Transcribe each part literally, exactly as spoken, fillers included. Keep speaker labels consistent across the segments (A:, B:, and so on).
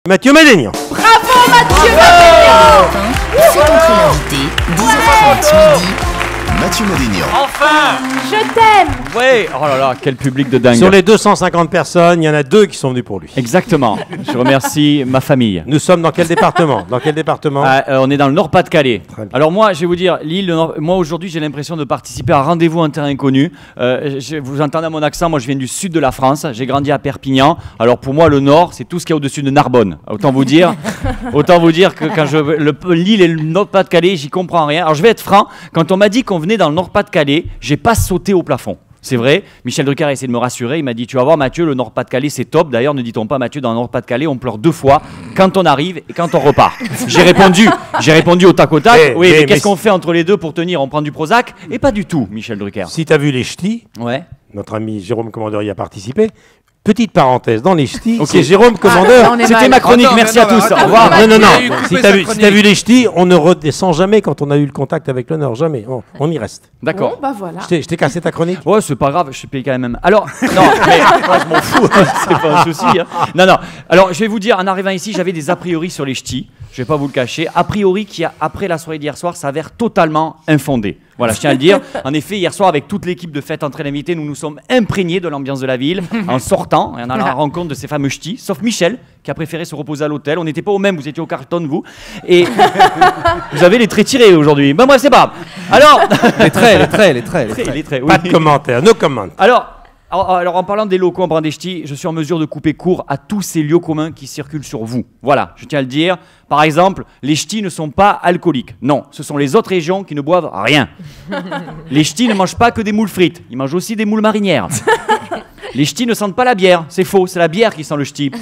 A: Mathieu Madénian.
B: Bravo Mathieu Madénian.
C: C'est entre l'invité, dix heures trente midi. Mathieu Madénian.
D: Enfin.
B: Je t'aime.
D: Ouais. Oh là là, quel public de dingue.
A: Sur les deux cent cinquante personnes, il y en a deux qui sont venus pour lui.
D: Exactement. Je remercie ma famille.
A: Nous sommes dans quel département? Dans quel département?
D: Ah, euh, on est dans le Nord-Pas-de-Calais.
A: Très bien.
D: Alors moi, je vais vous dire, Lille, le Nord- moi aujourd'hui, j'ai l'impression de participer à Rendez-vous en terrain inconnu. Euh, je- vous entendez mon accent, moi je viens du sud de la France, j'ai grandi à Perpignan. Alors pour moi, le Nord, c'est tout ce qu'il y a au-dessus de Narbonne. Autant vous dire, autant vous dire que quand je le, Lille et le Nord-Pas-de-Calais, j'y comprends rien. Alors je vais être franc, quand on m'a dit qu'on venait dans le Nord-Pas-de-Calais, j'ai pas sauté au plafond. C'est vrai, Michel Drucker a essayé de me rassurer, il m'a dit tu vas voir Mathieu, le Nord-Pas-de-Calais c'est top, d'ailleurs ne dit-on pas Mathieu dans le Nord-Pas-de-Calais, on pleure deux fois, quand on arrive et quand on repart. J'ai répondu, j'ai répondu au tac au tac,
A: Mais-
D: oui mais,
A: mais-
D: qu'est-ce
A: mais-
D: qu'on fait entre les deux pour tenir, on prend du Prozac? Et pas du tout, Michel Drucker.
A: Si tu as vu les ch'tis,
D: Ouais.
A: notre ami Jérôme Commandeur y a participé. Petite parenthèse, dans les ch'tis,
D: Ok.
A: c'est Jérôme
B: Ah,
A: Commandeur.
B: on est
D: C'était
B: mal.
D: ma chronique,
E: Attends,
D: merci
E: mais
D: à
E: non,
D: tous,
E: attends,
D: au revoir.
B: attends,
A: Non, non, non.
E: Il a eu coupé
A: Si
E: sa
A: t'as vu, si
E: chronique.
A: t'as vu les ch'tis, on ne redescend jamais quand on a eu le contact avec le Nord. Jamais. On, on y reste.
D: D'accord.
B: Bon, bah voilà.
A: Je t'ai- je t'ai cassé ta chronique.
D: Ouais, c'est pas grave, je suis payé quand même. Alors, non, mais moi je m'en fous, c'est pas un souci. hein. Non, non. Alors, je vais vous dire, en arrivant ici, j'avais des a priori sur les ch'tis. Je vais pas vous le cacher. A priori qui, a- après la soirée d'hier soir, s'avère totalement infondé. Voilà, je tiens à le dire. En effet, hier soir, avec toute l'équipe de Fête Entrée l'invité, nous nous sommes imprégnés de l'ambiance de la ville en sortant et en allant à la rencontre de ces fameux ch'tis, sauf Michel, qui a préféré se reposer à l'hôtel. On n'était pas au même, vous étiez au carton, vous. Et vous avez les traits tirés aujourd'hui. Ben bref, c'est pas grave. Alors,
E: Les traits, les traits, les traits. Les traits.
D: les traits, oui.
A: Pas de commentaires, no comment.
D: Alors, alors, alors, en parlant des locaux en Brandechti, je suis en mesure de couper court à tous ces lieux communs qui circulent sur vous. Voilà, je tiens à le dire. Par exemple, les ch'tis ne sont pas alcooliques. Non, ce sont les autres régions qui ne boivent rien. Les ch'tis ne mangent pas que des moules frites, ils mangent aussi des moules marinières. Les ch'tis ne sentent pas la bière, c'est faux, c'est la bière qui sent le ch'ti.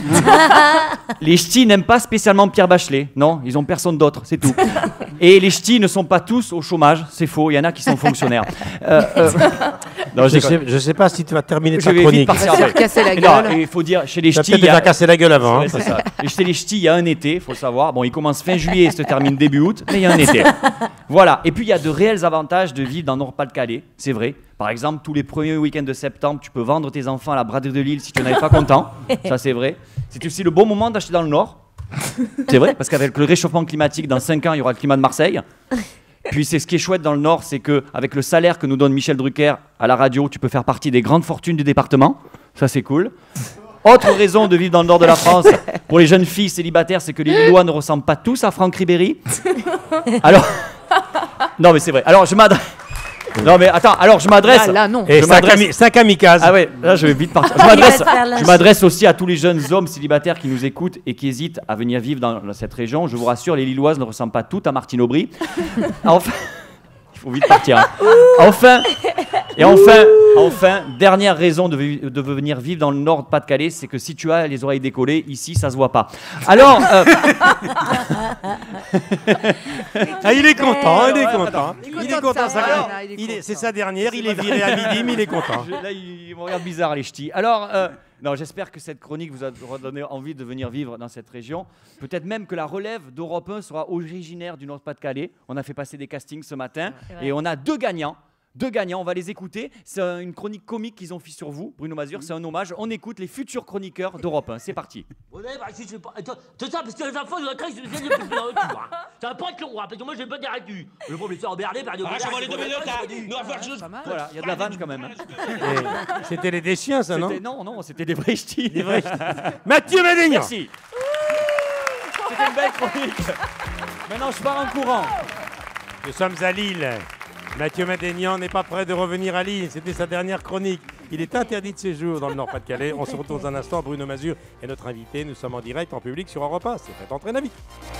D: Les ch'tis n'aiment pas spécialement Pierre Bachelet, non, ils ont personne d'autre, c'est tout. Et les ch'tis ne sont pas tous au chômage, c'est faux, il y en a qui sont fonctionnaires. Euh, euh, non,
A: Je
D: je
A: sais, je sais pas si tu vas terminer
D: je
A: ta
D: vais vite
A: chronique.
D: partir
B: On va se
D: après.
B: faire casser la
D: Non,
B: gueule.
D: et il faut dire, chez les
A: Tu vas
D: ch'tis,
A: peut-être
D: il y a...
A: déjà cassé la gueule avant.
D: Ouais,
A: hein.
D: c'est ça. Et chez les ch'tis, il y a un été, il faut le savoir. Bon, il commence fin juillet et se termine début août, mais il y a un été. Voilà. Et puis, il y a de réels avantages de vivre dans Nord-Pas-de-Calais, c'est vrai. Par exemple, tous les premiers week-ends de septembre, tu peux vendre tes enfants à la braderie de Lille si tu n'en es pas content. Ça, c'est vrai. C'est aussi le bon moment d'acheter dans le Nord. C'est vrai, parce qu'avec le réchauffement climatique, dans cinq ans, il y aura le climat de Marseille. Puis c'est ce qui est chouette dans le Nord, c'est qu'avec le salaire que nous donne Michel Drucker à la radio, tu peux faire partie des grandes fortunes du département. Ça, c'est cool. Autre raison de vivre dans le Nord de la France, pour les jeunes filles célibataires, c'est que les Lillois ne ressemblent pas tous à Franck Ribéry. Alors... Non, mais c'est vrai. Alors, je m'adresse... Non, mais attends, alors je m'adresse...
B: Là, là, non.
A: Et
D: Je
A: cinq,
D: m'adresse-
A: ami- cinq kamikazes.
D: Ah ouais, là je vais vite partir. Je
C: Il va
D: m'adresse,
C: te faire lâcher.
D: je m'adresse aussi à tous les jeunes hommes célibataires qui nous écoutent et qui hésitent à venir vivre dans, dans cette région. Je vous rassure, les Lilloises ne ressemblent pas toutes à Martine Aubry. Enfin, il faut vite partir. hein. Enfin, et enfin, enfin, dernière raison de, vi- de venir vivre dans le Nord-Pas-de-Calais, c'est que si tu as les oreilles décollées, ici ça se voit pas. Alors, euh,
A: Ah, il est content, il est content.
B: Il est
A: Il est
B: content de
A: content.
B: ça,
A: ça
B: voilà,
A: va.
B: il est
A: Il est-
B: content.
A: C'est sa dernière, il est viré à midi, mais il est content.
D: je- là ils me regardent bizarre les ch'tis. Alors, euh, non, j'espère que cette chronique vous a redonné envie de venir vivre dans cette région. Peut-être même que la relève d'Europe un sera originaire du Nord-Pas-de-Calais. On a fait passer des castings ce matin et on a deux gagnants. Deux gagnants, on va les écouter. C'est euh, une chronique comique qu'ils ont fait sur vous, Bruno Mazur. C'est un hommage. On écoute les futurs chroniqueurs d'Europe un. C'est parti.
F: Ouais, bah, si je fais pas. Attends, c'est ça, parce que les enfants de la crèche, je viens de plus dans le cul, hein. Ça va pas être long, hein, parce que moi, j'ai pas d'arrêt du. Le pauvre, il s'est emmerdé par de.
G: Ah, j'en vois les deux minutes, là. Nous, on va faire juste.
D: Voilà, il y a de la vanne quand même. hein.
A: Et C'était les des chiens, ça, non?
D: C'était- Non, non, c'était des vrais ch'tis.
A: Des vrais ch'tis. Mathieu Madénian.
D: Merci. C'était une belle chronique. Maintenant, je pars en courant.
A: Nous sommes à Lille. Mathieu Madénian n'est pas prêt de revenir à Lille. C'était sa dernière chronique. Il est interdit de séjour dans le Nord-Pas-de-Calais. On se retrouve dans un instant. Bruno Mazur est notre invité. Nous sommes en direct, en public sur Europe un. C'est Fête Entrée l'invité.